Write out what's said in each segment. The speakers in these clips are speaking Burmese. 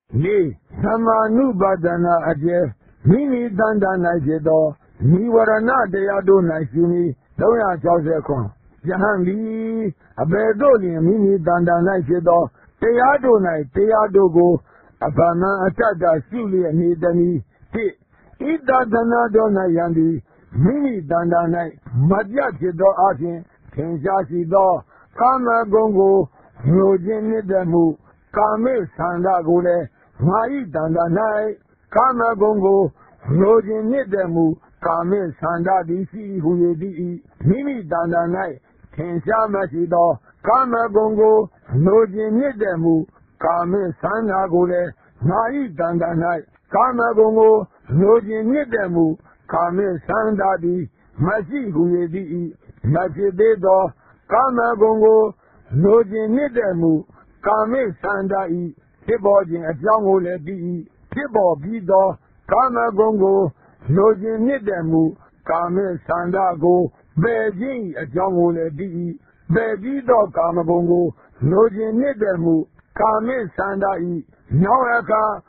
4. Samanu Badana Aje, Mini Dandana Jedo, Niwarana Deado Naishuni, Doya Joseph, Jahanli, Abedoli, Mini Dandana Jedo, Teado Nai, Teado Go, Abana Atada, Suli, and Nidani, Ida Danado Nayandi, Mini Dandana, Madja Jedo Asin, Kenjashi Do, Kama Gongo, Rojin Nidamu, Kame Sanda Gule, Mai Dandanai, Kama Gongo, Rojin Nidamu, Kame Sanda Disi, Huyedi, Mimi Dandanai, Kensha Mashido, Kama Gongo, Rojin Nidamu, Kame Sanda Gule, Mai Dandanai, Kama Gongo, Rojin Nidamu, Kame Sanda Di, Mashi Huyedi, Machidedo, Kama Gongo, Rojin Nidamu, Kame Sanda. Tibojin a jungle at the Tibo Bido, Kama Gongo, Lojin Nidemu, Kame Sandago, Beijing a jungle at the Bebido Kama Gongo, Lojin Nidemu, Kame Sandai, Nawaka,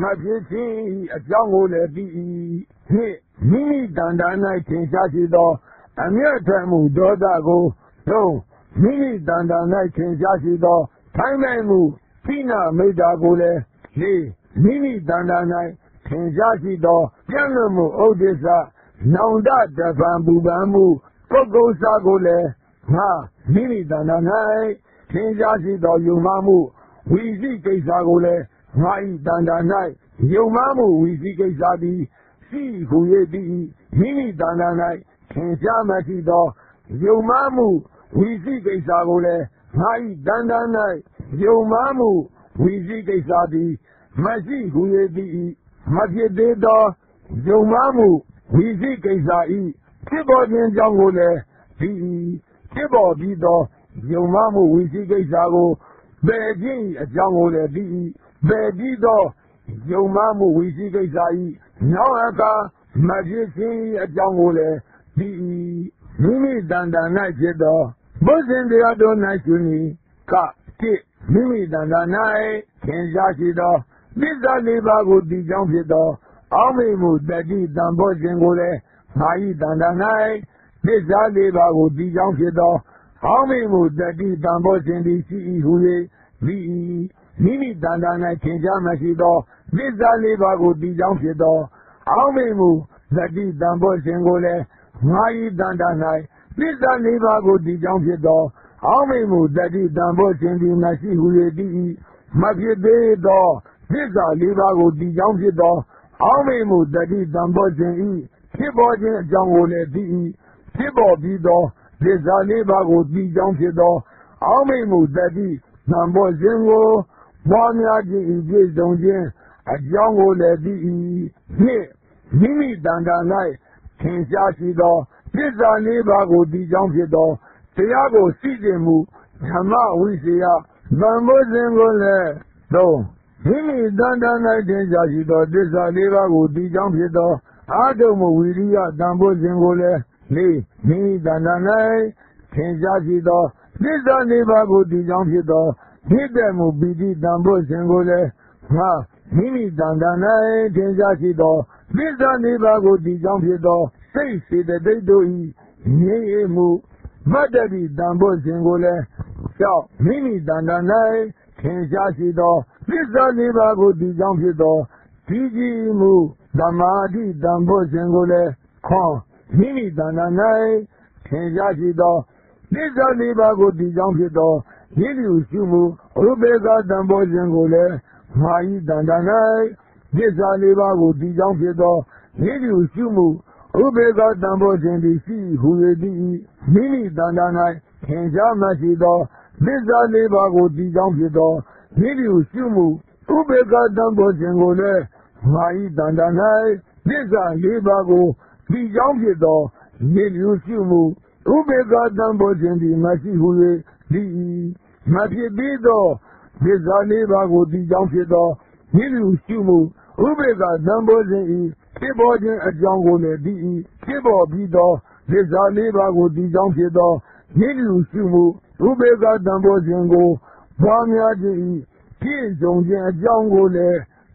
Majiti a jungle at the Mini Dandana Kinsashido, Ameritamu Dodago, no, Mini Dandana Kinsashido, Time Pina Medagole, Mini Dandanai, Kenjashi do, Yanamu Odessa, Naunda da Bambu Bambu, Coco Sagole, Ha, Mini Dandanai, Kenjashi do Yumamu, Wizi Kesagole, Mai Dandanai, Yumamu, Wizi Kesabi, Si Huyedi, Mini Dandanai, Kenjamashi do, Yumamu, Wizi Kesagole, Mai Dandanai, Yomamu, Wizi Kesabi, Maji Huyedi, Majededo, Yomamu, Wizi Kesai, Tibodin Jangole, Tibo Bido, Yomamu, Wizi Kesago, Beijing, Jangole, Bedido, Yomamu, Wizi Kesai, Nawaka, Majisi, Jangole, Mimi Dandana Jedo, Bosin de Adonai Ka. Mimi Dandanai, Kenjashi do, Lisa Libago di Jampido, Amimu Dadi Dambo Jingole, Mai Dandanai, Lisa Libago di Jampido, Amimu Dadi Dambo Jindi Huye, Mimi Dandanai Kenjamashi do, Lisa Libago di Jampido, Amimu Dadi Dambo Jingole, Mai Dandanai, Lisa Libago di Jampido, Amimu Dadi Dambo Chindi Nashi Huyedi, Mafide do, Visa Libago di Jampi do, Amimu Dadi Dambo Chindi, Tibojin Jangole di, Tibo Bido, Visa Libago di Jampi do, Amimu Dadi Dambo Jingo, Wamiaji Ije Zonjin, a Jangole di, Mimi Dandanai, Kinshashi do, Visa Libago di Jampi do, Tiago Sijimu, Hama Wisia, Bambo Zingole, do. Mimi Dandana Jajido, Disa Livago, Di Jampido, Adomo Wiria, Dambo Zingole, Mimi Dandana, Kenjajido, Disa Livago, Di Jampido, Hidemu Bidi, Dambo Zingole, Ha, Mimi Dandana, Kenjajido, Disa Livago, Di Jampido, Say the Dedo, Yemu. Madadi Dambo Zingole, Xiao, Mimi Dandanai, Kenjashi do, Lisa Libago di Jampido, Fiji Mu, Damadi Dambo Zingole, Kong, Mimi Dandanai, Kenjashi do, Lisa Libago di Jampido, Yilu Sumu, Rubega Dambo Zingole, Mai Dandanai, Lisa Libago di Jampido, Yilu Sumu, Rubega Dambo Zingisi, Huyedi, Mini Dandanai, Kenjamashi do, Lisa Libago di Jampido, Yilu Sumu, Rubega Dambo Zingole, Mai Dandanai, Lisa Libago di Jampido, Yilu Sumu, Rubega Dambo Zingisi, Mashi Huyedi, Machibido, Lisa Libago di Jampido, Yilu Sumu, Rubega Dambo Zingisi, Tibojin a Jangole di, Tibo Bido, Lisa Libago di Jampido, Yilu Sumu, Rubega Dambo Zingo, Bamiaji, Ki Zongjin a Jangole,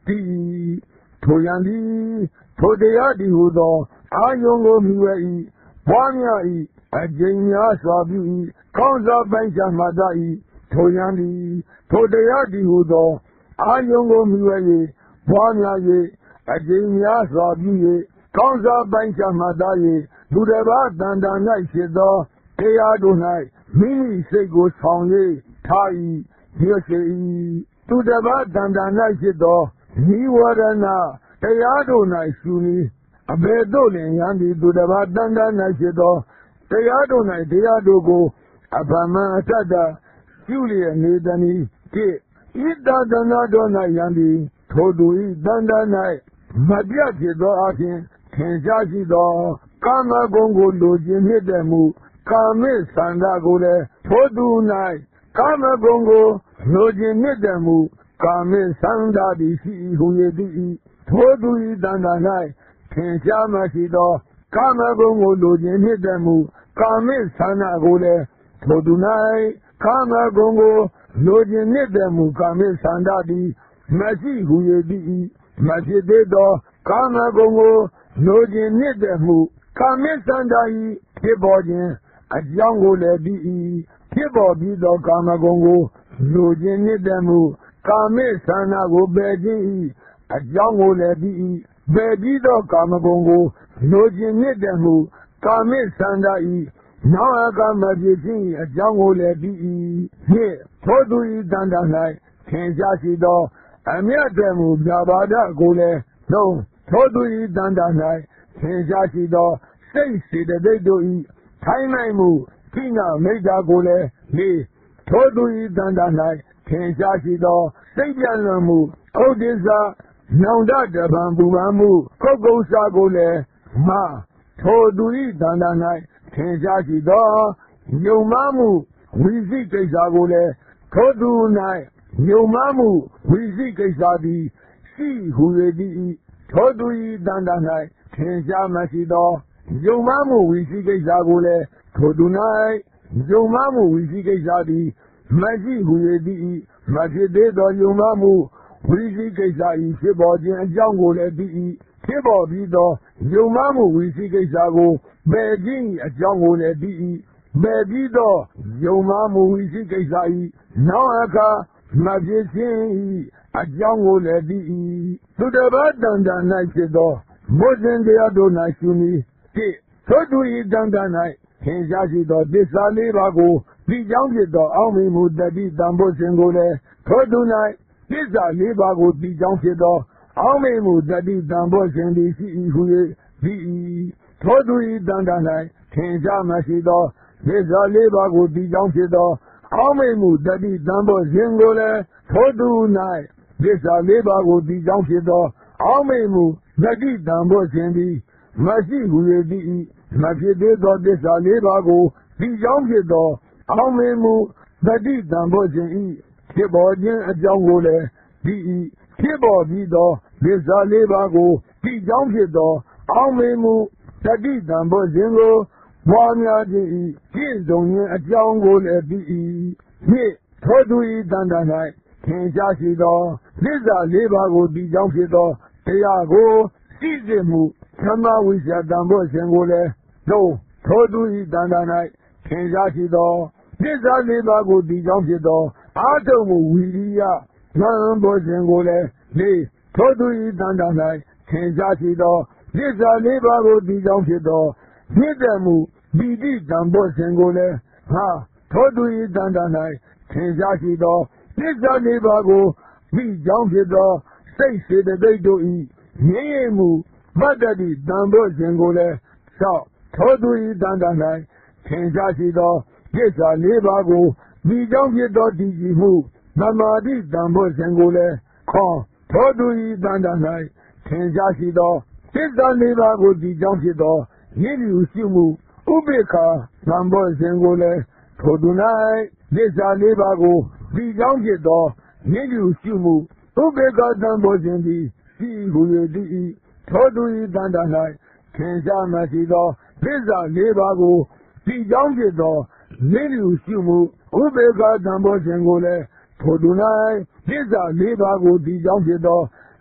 တိထိုယံသည်ထိုတရားဒီဟုသောအာယုံကိုမြွယ်၏ပွားများ၏အကျဉ်းများစွာပြု၏ကောင်းစားပိုင်းခြားမှသာ၏ထိုယံသည်ထိုတရားဒီဟုသောအာယုံကိုမြွယ်၍ပွားများ၍အကျဉ်းများစွာပြု၍ကောင်းစားပိုင်းခြားမှသာ၍သူတစ်ပါးတန်တန်၌ဖြစ်သောတရားတို့၌မိမိစိတ်ကိုဆောင်၍ထား၏ရွတ်စေ၏သူတစ်ပါးတန်တန်၌ဖြစ်သောနိဝရဏတရားတို့၌ရှုမည်အဘယ်သို့လင်ယံသည်သူတစ်ပါးတန်တန်၌ဖြစ်သောတရားတို့၌တရားတို့ကိုအဗမအတ္တရှုလျက်နေသည်တိဣတသနာတော်၌ယံသည်ထိုသူ၏တန်တန်၌မပြတ်ဖြစ်သောအခြင်းထင်ရှားရှိသောကာမဂုဏ်ကိုလိုချင်နှစ်တဲ့မူကာမိသန္တာကိုလည်းထိုသူ၌ကာမဂုဏ်ကိုလိုချင်နှစ်တဲ့မူကာမိသန္တာသည်ရှိ၏ဟူ၍သည်ထိုသူ၏တန်တန်၌ထင်ရှားမရှိသောကာမဂုဏ်ကိုလိုချင်နှစ်တဲ့မူကာမိသန္တာကိုလည်းထိုသူ၌ကာမဂုဏ်ကိုလိုချင်နှစ်တဲ့မူကာမိသန္တာသည်မရှိဟူ၍သည်မဖြစ်သေးသောကာမဂုဏ်ကိုလိုချင်နှစ်တဲ့မူကာမိသန္တာ၏ဖြစ်ပေါ်ခြင်းအကြောင်းကိုလည်းသည်ဖြစ်ပေါ်ပြီးသောကာမဂုဏ်ကိုလိုချင်နှစ်တဲ့မူကာမိသန္တာကိုပယ်ခြင်းအကြောင်းကိုလည်းသည်ပယ်ပြီးသောကာမဂုဏ်ကိုလိုချင်နှစ်တဲ့မူကာမိသန္တာ၏နောင်အကမဖြစ်ခြင်းအကြောင်းကိုလည်းသည်နှင့်ထိုသူ၏တန်တန်၌ထင်ရှားရှိသောအမြတ်တဲ့မူပြပါဒကိုလည်းသုံးထိုသူ၏တန်တန်၌ထင်ရှားရှိသောစိတ်စေတသိက်တို့၏ထိုင်နိုင်မှုခိနမိတ်တာကိုလည်းလေးထိုသူ၏တန်တန်၌ထင်ရှားရှိသောစိတ်ပြန့်လွန်မှုဥဒိစ္စနောင်တတပံပူပန်မှုကုတ်ကုတ်စာကိုလည်းမထိုသူ၏တန်တန်၌ထင်ရှားရှိသောယုံမှမှုဝိသိကိစ္စကိုလည်းထိုသူ၌ယုံမှမှုဝိသိကိစ္စသည်ရှိဟူ၍သည်ထိုသူ၏တန်တန်၌ထင်ရှားမရှိသောယုံမှမှုဝိသိကိစ္စကိုလည်းထိုသူ၌ယုံမှမှုဝိသိကိစ္စသည်မရှိဟူ၍သည်မဖြစ်သေးသောယုံမှမှုဝိသိကိစ္စ၏ဖြစ်ပေါ်ခြင်းအကြောင်းကိုလည်းသည်ဖြစ်ပေါ်ပြီးသောယုံမှမှုဝိသိကိစ္စကိုပယ်ခြင်းအကြောင်းကိုလည်းသည်ပယ်ပြီးသောယုံမှမှုဝိသိကိစ္စ၏နောက်အခါမဖြစ်ခြင်းအကြောင်းကိုလည်းသည်သူတစ်ပါးတန်တန်၌ဖြစ်သောမောဇဉ်တရားတို့၌ရှုမည်တိထိုသူ၏တန်တန်၌ထင်ရှားရှိသောသစ္စာလေးပါးကိုဒီကြောင့်ဖြစ်သောအောက်မေ့မှုတတိတံဖို့စဉ်ကိုလည်းထိုသူ၌သစ္စာလေးပါးကိုဒီကြောင့်ဖြစ်သောအောက်မေ့မှုတတိတံဖို့စဉ်သည်ရှိ၏ဟူ၍သည်ထိုသူ၏တန်တန်၌ထင်ရှားမရှိသောသစ္စာလေးပါးကိုဒီကြောင့်ဖြစ်သောအောက်မေ့မှုတတိတံဖို့စဉ်ကိုလည်းထိုသူ၌သစ္စာလေးပါးကိုဒီကြောင့်ဖြစ်သောအောက်မေ့မှုတတိတံဖို့စဉ်သည်မရှိဟူ၍သည်မဖြစ်သေးသောသစ္စာလေးပါးကိုဒီကြောင့်ဖြစ်သောအောက်မေ့မှုတတိတံဖို့စဉ်၏ဖြစ်ပေါ်ခြင်းအကြောင်းကိုလည်းဒီဖြစ်ပေါ်ပြီးသောသစ္စာလေးပါးကိုဒီကြောင့်ဖြစ်သောအောက်မေ့မှုတတိတံဖို့စဉ်ကိုပွားများခြင်းပြည့်စုံခြင်းအကြောင်းကိုလည်းဒီနှင့်ထိုသူ၏တန်တန်၌ထင်ရှားရှိသောသစ္စာလေးပါးကိုဒီကြောင့်ဖြစ်သောတရားကိုသိစေမှုသမဝိဇ္ဇာတံဖို့စဉ်ကိုလည်းသုံးထိုသူ၏တန်တန်၌ထင်ရှားရှိသောသစ္စာလေးပါးကိုဒီကြောင့်ဖြစ်သောအာထုံမှုဝိရိယဉာဏ်ဖို့စဉ်ကိုလည်းလေးထိုသူ၏တန်တန်၌ထင်ရှားရှိသောသစ္စာလေးပါးကိုဒီကြောင့်ဖြစ်သောနှစ်သက်မှုပီတိတံဖို့စဉ်ကိုလည်းထိုသူ၏တန်တန်၌ထင်ရှားရှိသောသစ္စာလေးပါးကိုဒီကြောင့်ဖြစ်သောစိတ်စေတသိက်တို့၏ငြိမ်မှုပတ္တိတံဖို့စဉ်ကိုလည်းသောထိုသူ၏တန်တန်၌ထင်ရှားရှိသောသစ္စာလေးပါးကိုဒီကြောင့်ဖြစ်သောတည်ကြည်မှုသမာဓိတံဖို့စဉ်ကိုလည်းခေါ်ထိုသူ၏တန်တန်၌ထင်ရှားရှိသောသစ္စာလေးပါးကိုဒီကြောင့်ဖြစ်သောရည်ရည်ရှိမှုဥပေက္ခသံဖို့စဉ်ကိုလည်းထိုသူ၌သစ္စာလေးပါးကိုဒီကြောင့်ဖြစ်သောရည်ရည်ရှိမှုဥပေက္ခသံဖို့စဉ်သည်ရှိဟူ၍သည်ထိုသူ၏တန်တန်၌ထင်ရှားမရှိသောသစ္စာလေးပါးကိုဒီကြောင့်ဖြစ်သောရည်ရည်ရှိမှုဥပေက္ခသံဖို့စဉ်ကိုလည်းထိုသူ၌သစ္စာလေးပါးကိုဒီကြောင့်ဖြစ်သော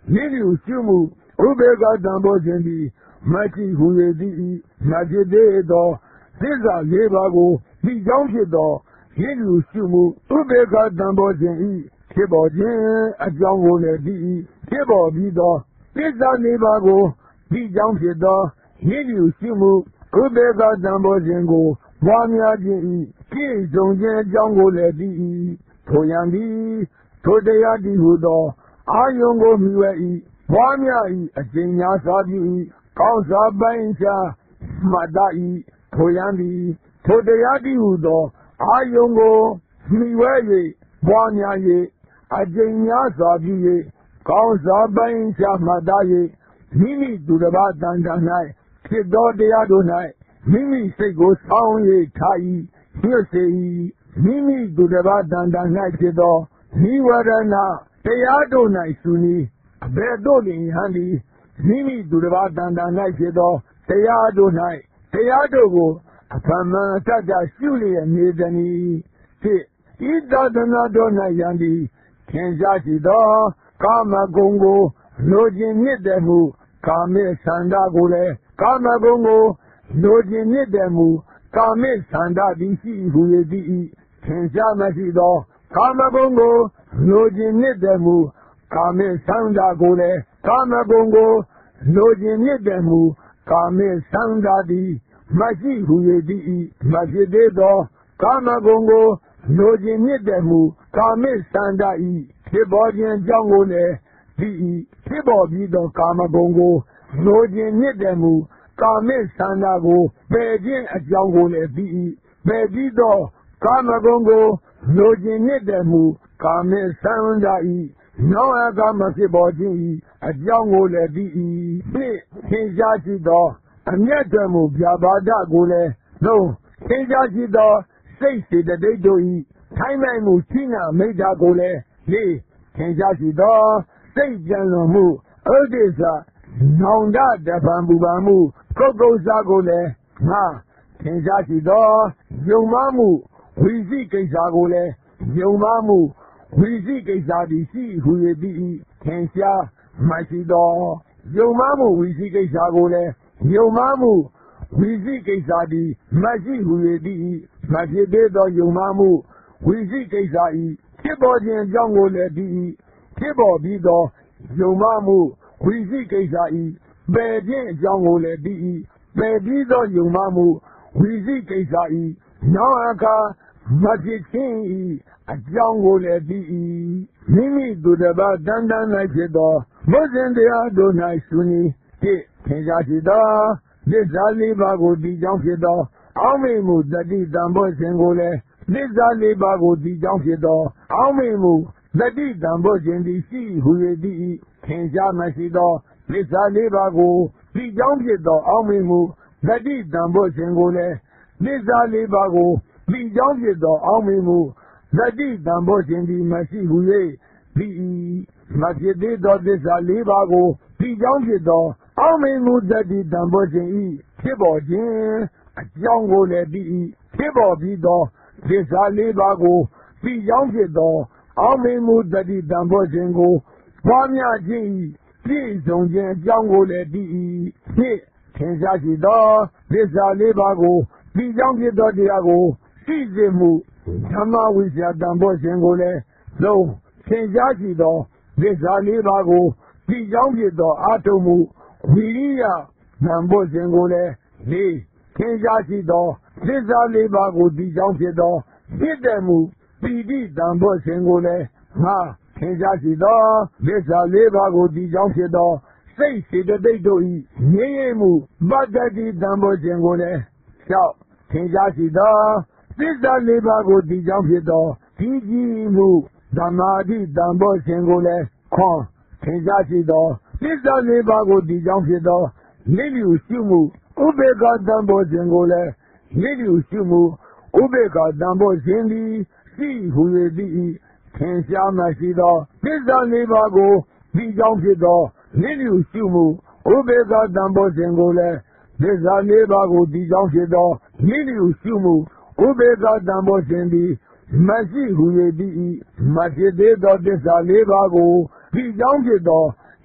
နိလူရှုမှုဥပေက္ခတံဘောခြင်းသည်မတ်တိဟူ၍သည်မဖြစ်သေးသောသစ္စာလေးပါးကိုဒီကြောင့်ဖြစ်သောနိလူရှုမှုဥပေက္ခတံဘောခြင်း၏ဖြစ်ပေါ်ခြင်းအကြောင်းကိုလည်းသည်ဖြစ်ပေါ်ပြီးသောသစ္စာလေးပါးကိုဒီကြောင့်ဖြစ်သောနိလူရှုမှုဥပေက္ခတံဘောခြင်းကိုပွားများခြင်း၏ပြည့်စုံခြင်းအကြောင်းကိုလည်းသည်ထိုယံသည်ထိုတရားတည်ဟုသောအာယုံကိုမြွယ်၏ပွားများ၏အကျဉ်းများစွာပြု၏ကောင်းစွာပိုင်းခြားမှတ်သား၏ထိုယံသည်ထိုတရားတည်ဟုသောအာယုံကိုမြွယ်၍ပွားများ၍အကျဉ်းများစွာပြု၍ကောင်းစွာပိုင်းခြားမှတ်သား၍မိမိသူတစ်ပါးတန်တန်၌ဖြစ်သောတရားတို့၌မိမိစိတ်ကိုဆောင်း၍ထား၏ညွတ်စေ၏မိမိသူတစ်ပါးတန်တန်၌ဖြစ်သောနိဝရဏတရားတို့၌စုနီးအဘယ်တို့လျင်ဟန်သည်မိမိသူတစ်ပါးတန်တန်၌ဖြစ်သောတရားတို့၌တရားတို့ကိုအဖမှန်တတရှုလျက်နေသည်ဖြစ်ဤသာသနာတော်၌ယံသည်ထင်ရှားရှိသောကာမဂုဏ်ကိုလိုချင်မြစ်တဲ့မှုကာမေဆန္ဒကိုလည်းကာမဂုဏ်ကိုလိုချင်မြစ်တဲ့မှုကာမေဆန္ဒသည်ရှိဟူ၍သည်ထင်ရှားမရှိသောကာမဂုဏ်ကိုလိုချင်မြစ်တဲ့မှုကာမေဆန္ဒကိုလည်းကာမဂုဏ်ကိုလိုချင်မြစ်တဲ့မှုကာမေဆန္ဒသည်မရှိဟူ၍သည်မဖြစ်သေးသောကာမဂုဏ်ကိုလိုချင်မြစ်တဲ့မှုကာမေဆန္ဒ၏ဖြစ်ပေါ်ခြင်းအကြောင်းကိုလည်းသည်ဖြစ်ပေါ်ပြီးသောကာမဂုဏ်ကိုလိုချင်မြစ်တဲ့မှုကာမေဆန္ဒကိုပယ်ခြင်းအကြောင်းကိုလည်းသည်ပယ်ပြီးသောကာမဂုဏ်ကိုလိုချင်မြစ်တဲ့မှုကာမေဆန္ဒ၏နောအကာမဖြစ်ပေါ်ခြင်း၏အကြောင်းကိုလည်းသည်နှင့်သင်ရှားရှိသောအမျက်တော်မူပြပါဒကိုလည်းလုံးသင်ရှားရှိသောစိတ်စေတသိက်တို့၏ထိုင်နိုင်မှုချိနာမိတ်တာကိုလည်းလေးသင်ရှားရှိသောစိတ်ကြံလွန်မှုဥဒိစ္စနောင်တတပံပူပန်မှုကုတ်ကုတ်စားကိုလည်းငါသင်ရှားရှိသောယုံမှမှုဝိသိကိစ္စကိုလည်းယုံမှမှုဝိသိကိစ္စသည်ရှိဟူ၍သည်သင်ရှားမရှိသောယုံမှမှုဝိသိကိစ္စကိုလည်းယုံမှမှုဝိသိကိစ္စသည်မရှိဟူ၍သည်မဖြစ်သေးသောယုံမှမှုဝိသိကိစ္စ၏ဖြစ်ပေါ်ခြင်းအကြောင်းကိုလည်းသည်ဖြစ်ပေါ်ပြီးသောယုံမှမှုဝိသိကိစ္စ၏ပယ်ခြင်းအကြောင်းကိုလည်းသည်ပယ်ပြီးသောယုံမှမှုဝိသိကိစ္စ၏နောင်အခါမဖြစ်ခြင်း၏အကြောင်းကိုလည်းသည်မိမိသူတစ်ပါးတန်တန်၌ဖြစ်သောဘုဇင်တရားတို့၌စုနီးဖြစ်ထင်ရှားရှိသောသစ္စာလေးပါးကိုဒီကြောင့်ဖြစ်သောအောက်မေ့မှုတတိတံဘောခြင်းကိုလည်းသစ္စာလေးပါးကိုဒီကြောင့်ဖြစ်သောအောက်မေ့မှုတတိတံဘောခြင်းသည်ရှိဟူ၍သည်ထင်ရှားမရှိသောသစ္စာလေးပါးကိုဒီကြောင့်ဖြစ်သောအောက်မေ့မှုတတိတံဘောခြင်းကိုလည်းသစ္စာလေးပါးကိုဒီကြောင့်ဖြစ်သောအောက်မေ့မှုတတိတံဘောခြင်းသည်မရှိဟူ၍သည်မဖြစ်သေးသောသစ္စာလေးပါးကိုဒီကြောင့်ဖြစ်သောအောက်မေ့မှုတတိတံဘောခြင်း၏ဖြစ်ပေါ်ခြင်းအကြောင်းကိုလည်းသည်ဖြစ်ပေါ်ပြီးသောသစ္စာလေးပါးကိုဒီကြောင့်ဖြစ်သောအောက်မေ့မှုတတိတံဘောခြင်းကိုပွားများခြင်း၏ပြည့်စုံခြင်းအကြောင်းကိုလည်းသည်နှင့်ထင်ရှားရှိသောသစ္စာလေးပါးကိုဒီကြောင့်ဖြစ်သောတရားကိုသိစေမှုဓမ္မဝိဇ္ဇာတံဘောခြင်းကိုလည်းလုံးထင်ရှားရှိသောသစ္စာလေးပါးကိုဒီကြောင့်ဖြစ်သောအာထုံမှုဝိရိယတံဘောခြင်းကိုလည်းလေးထင်ရှားရှိသောသစ္စာလေးပါးကိုဒီကြောင့်ဖြစ်သောဖြစ်တဲ့မှုပိဋိတံဘောခြင်းကိုလည်းငါထင်ရှားရှိသောသစ္စာလေးပါးကိုဒီကြောင့်ဖြစ်သောစိတ်စေတသိက်တို့၏ငြိမ်းရမှုပတ္တိတံဘောခြင်းကိုလည်းလျှောက်ထင်ရှားရှိသောသစ္စာလေးပါးကိုဒီကြောင့်ဖြစ်သောဒီကြည်မှုဓမ္မာတိတံဘောခြင်းကိုလည်းခွန်ထင်ရှားရှိသောသစ္စာလေးပါးကိုဒီကြောင့်ဖြစ်သောလိလျူရှုမှုဥပေက္ခတံဘောခြင်းကိုလည်းလိလျူရှုမှုဥပေက္ခတံဘောခြင်းသည်ရှိဟူ၍သည်ထင်ရှားမရှိသောသစ္စာလေးပါးကိုဒီကြောင့်ဖြစ်သောလိလျူရှုမှုဥပေက္ခတံဘောခြင်းကိုလည်းသစ္စာလေးပါးကိုဒီကြောင့်ဖြစ်သောလိလျူရှုမှုဥပေက္ခတံဘောခြင်းသည်မရှိဟူ၍သည်မဖြစ်သေးသောသစ္စာလေးပါးကိုဒီကြောင့်ဖြစ်သော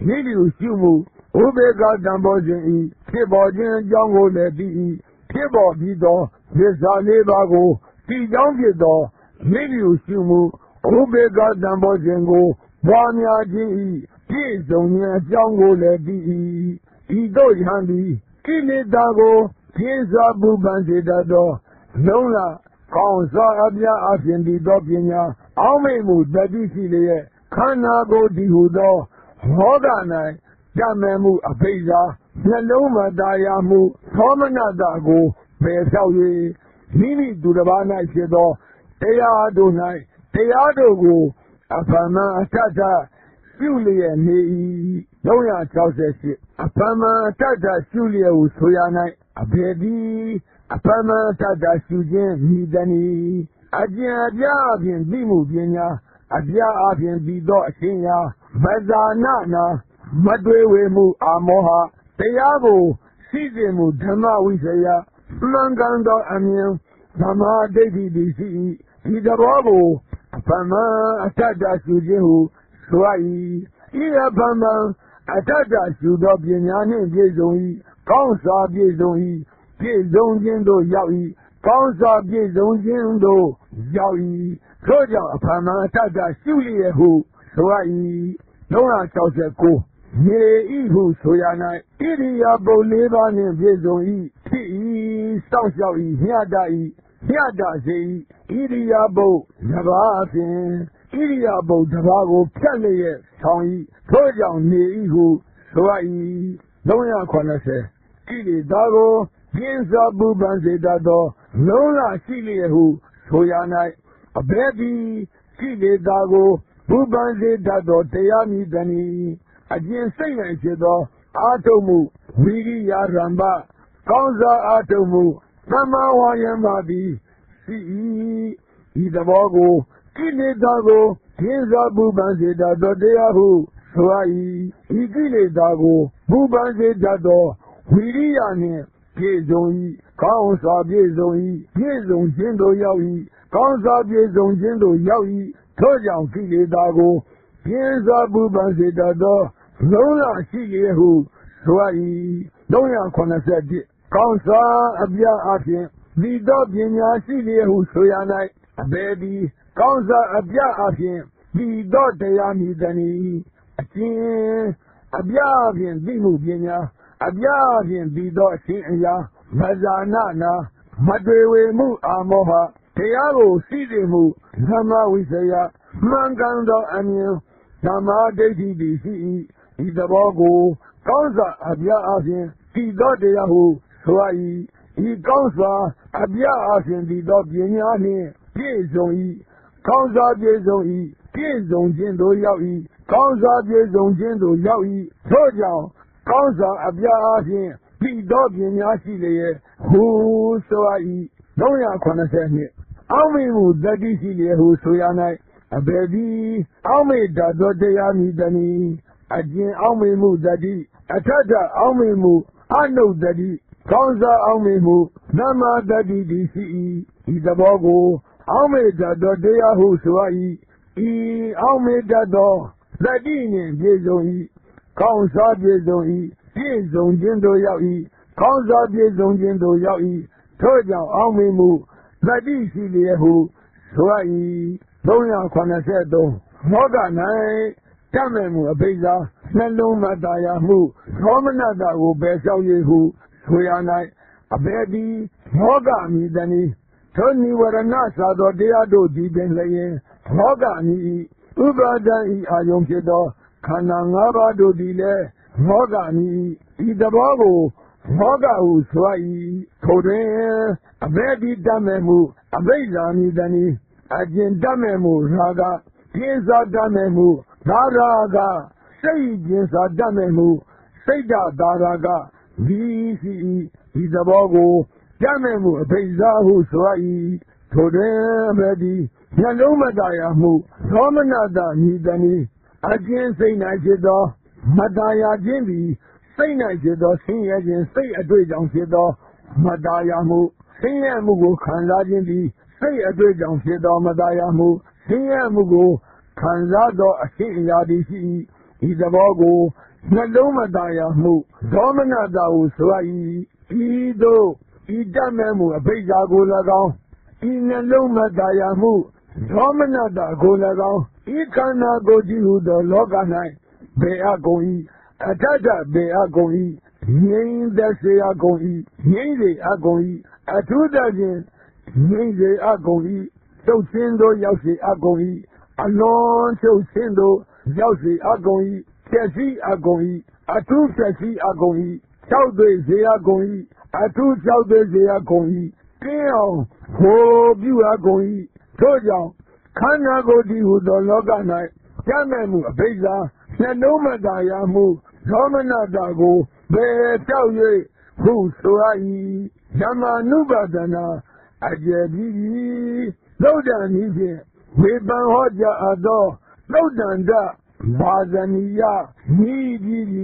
မိလျူရှုမှုဥပေက္ခတံဘောခြင်းဤဖြစ်ပေါ်ခြင်းအကြောင်းကိုလည်းသိ၏ဖြစ်ပေါ်ပြီးသောသစ္စာလေးပါးကိုဒီကြောင့်ဖြစ်သောမိလျူရှုမှုဥပေက္ခတံဘောခြင်းကိုပွားများခြင်းဤပြည့်စုံခြင်းအကြောင်းကိုလည်းသိ၏ဤသို့ယဟန်သည်ကိလေသာကိုပြင်းစွာပူပန်စေတတ်သောလုံးလကောင်းစွာအပြားအပြင်တည်သောပညာအောက်မေ့မှုတတိရှိလျက်ခန္ဓာကိုယ်တည်ဟူသောဟောက၌တမဲ့မှုအဘိဓါနှလုံးမသားရမှုသောမနတကိုပယ်ဖြောက်၍မိမိသူတစ်ပါး၌ဖြစ်သောတရားတို့၌တရားတို့ကိုအဖန်မှန်အထက်ထရှုလျက်နေ၏368အဖန်မှန်အထက်ထရှုလျက်ဟုဆိုရ၌အဘယ်သည်အဖန်မှန်အထက်ထရှုခြင်းမိတည်းအကျင့်အပြားအပြင်သိမှုပညာအပြားအပြင်သိသောအရှင်းရာမဇာနာနာမတွေ့ဝေမှုအာမောဟတရားကိုရှိစေမှုဓမ္မဝိဇ္ဇယမှန်ကန်သောအမြင်ဓမ္မဒိဋ္ဌိသည်ရှိ၏ဒီသဘောကိုအဖန်မှန်အထက်ထရှုခြင်းဟုဆို၏ဤအဖန်မှန်အထက်ထရှုသောပညာနှင့်ပြည့်စုံ၏ကောင်းစွာပြည့်စုံ၏ပြည့်စုံခြင်းသို့ရောက်၏ကောင်းစွာပြည့်စုံခြင်းသို့ရောက်၏ထို့ကြောင့်အဖန်မှန်အထက်ထရှုလျက်ဟုဆို၏369မြေဤဟုဆိုရ၌ဣရိယာပုတ်၄ပါးနှင့်ပြည့်စုံ၏ဖြစ်၏စောင့်ရှောက်၏မျှတ၏မျှတစေ၏ဣရိယာပုတ်တစ်ပါးဖြင့်ဣရိယာပုတ်တစ်ပါးကိုဖြတ်လျက်ဆောင်၏ထို့ကြောင့်နေ၏ဟုဆို၏380ကိလေသာကိုပြင်းစွာပူပန်စေတတ်သောလုံးလရှိလျက်ဟုဆိုရ၌အဘယ်သည်ကိလေသာကိုပူပန်စေတတ်သောတရားမည်တည်းအကျင့်စိတ်၌ဖြစ်သောအာထုံမှုဝိရိယရမ္ပကောင်းစွာအာထုံမှုသမ္မာဝါယမသည်ရှိ၏ဤသဘောကိုကိလေသာကိုပြင်းစွာပူပန်စေတတ်သောတရားဟုဆို၏ဤကိလေသာကိုပူပန်စေတတ်သောဝိရိယနှင့်ပြည့်စုံ၏ကောင်းစွာပြည့်စုံ၏ပြည့်စုံခြင်းသို့ရောက်၏ကောင်းစွာပြည့်စုံခြင်းသို့ရောက်၏ထို့ကြောင့်ကိလေသာကိုပြင်းစွာပူပန်စေတတ်သောလုံးလရှိလျက်ဟုဆို၏381ကောင်းစွာအပြားအပြင်ဒီသောပညာရှိလျက်ဟုဆိုရ၌အဘယ်သည်ကောင်းစွာအပြားအပြင်ဒီသောတရားမည်တည်းအကျင့်အပြားအပြင်သိမှုပညာအပြားအပြင်ဒီသောအရှင်းအရာမဇာနာနာမတွေ့ဝေမှုအာမောဟတရားကိုရှိစေမှုဓမ္မဝိဇ္ဇယမှန်ကန်သောအမြင်ဓမ္မဒိဋ္ဌိသည်ရှိ၏ဤသဘောကိုကောင်းစွာအပြားအပြင်ဒီသောတရားဟုဆို၏ဤကောင်းစွာအပြားအပြင်ဒီသောပညာနှင့်ပြည့်စုံ၏ကောင်းစွာပြည့်စုံ၏ပြည့်စုံခြင်းသို့ရောက်၏ကောင်းစွာပြည့်စုံခြင်းသို့ရောက်၏ထို့ကြောင့်ကောင်းစွာအပြားအပြင်ဒီသောပညာရှိလျက်ဟုဆို၏380အောက်မေ့မှုတတိရှိလျက်ဟုဆိုရ၌အဘယ်သည်အောက်မေ့တတ်သောတရားမည်တည်းအကျင့်အောက်မေ့မှုတတိအထက်ထအောက်မေ့မှုအနုတတိကောင်းစွာအောက်မေ့မှုသမ္မာတတိသည်ရှိ၏ဤသဘောကိုအောက်မေ့တတ်သောတရားဟုဆို၏ဤအောက်မေ့တတ်သောတတိနှင့်ပြည့်စုံ၏ကောင်းစွာပြည့်စုံ၏ပြည့်စုံခြင်းသို့ရောက်၏ကောင်းစွာပြည့်စုံခြင်းသို့ရောက်၏ထို့ကြောင့်အောက်မေ့မှုတတိရှိလျက်ဟုဆို၏383မောက၌တမဲ့မှုအဘိဓါနှလုံးမသားရမှုသောမနတကိုပယ်လျှောက်၍ဟုဆိုရ၌အဘယ်သည်မောကမည်တည်းထိုနိဝရဏသာသောတရားတို့သည်ပင်လျင်မောကမည်ဥပါဒံဤအာယုံဖြစ်သောခန္ဓာ၅ပါးတို့သည်လည်းမောကမည်ဤသဘောကိုမောကဟုဆို၏ထိုတွင်အဘယ်သည်တမဲ့မှုအဘိဓါမည်တည်းအကျင့်တမဲ့မှုရာဂပြင်းစွာတမဲ့မှုသာရကစိတ်ပြင်းစွာတမဲ့မှုစိတ်သာရကဒီရှိ၏ဒီသဘောကိုတမဲ့မှုအဘိဓါဟုဆို၏ထိုတွင်အဘယ်သည်နှလုံးမသားရမှုသောမနတမည်တည်းအကျင့်စိတ်၌ဖြစ်သောမသားရခြင်းသည်စိတ်၌ဖြစ်သောဆင်းရဲခြင်းစိတ်အတွေ့အကြုံဖြစ်သောမသားရမှုဆင်းရဲမှုကိုခံစားခြင်းသည်စိတ်အတွေ့အကြုံဖြစ်သောမသားရမှုဆင်းရဲမှုကိုခံစားသောအရှင်းအရာသည်ရှိ၏ဤသဘောကိုနှလုံးမသာယာမှုဒေါမနတာကိုဆိုရ၏ဤသို့ဤတတ်မဲ့မှုအဘိဓါကို၎င်းဤနှလုံးမသာယာမှုဒေါမနတာကို၎င်းဤခန္ဓာကိုယ်ကြီးဟူသောလောက၌ဘယ်အကုန်၏အထထဘယ်အကုန်၏ငြိမ်းသက်စေအကုန်၏ငြိမ်းစေအကုန်၏အထူးသဖြင့်ငြိမ်းစေအကုန်၏ချုပ်ချင်းသို့ရောက်စေအကုန်၏အလွန်ချုပ်ချင်းသို့ရောက်စေအကုန်၏ဖြည့်စည်းအကုန်၏အထူးဖြည့်စည်းအကုန်၏၆သွေးစေအကုန်၏အထူး၆သွေးစေအကုန်၏ကင်းအောင်ဟိုပြုအကုန်၏ထို့ကြောင့်ခန္ဓာကိုယ်တည်ဟူသောလောက၌တတ်မဲ့မှုအဘိဓါနှလုံးမသာယာမှုဒေါမနတာကိုဘယ်တောက်၍ဟုဆိုရ၏ဓမ္မာနုပါဒနာအကျေပြီးသုဒ္ဓံနည်းဖြင့်ဝေပံဟောကြားအပ်သောသုဒ္ဓန္တဘာဇနိယဤပြီး